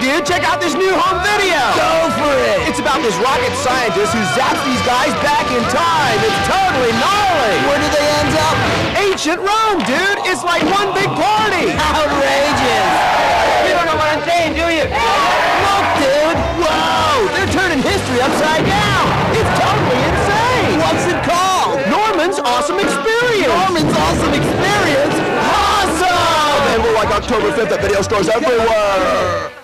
dude, check out this new home video. Go for it. It's about this rocket scientist who zaps these guys back in time. It's totally gnarly. Where do they end up? Ancient Rome, dude. It's like one big party. Outrageous. You don't know what I'm saying, do you? Look, dude. Whoa, they're turning history upside down. It's totally insane. What's it called? Norman's Awesome Experience. Norman's Awesome Experience? Awesome! Available like October 5th at video stores everywhere.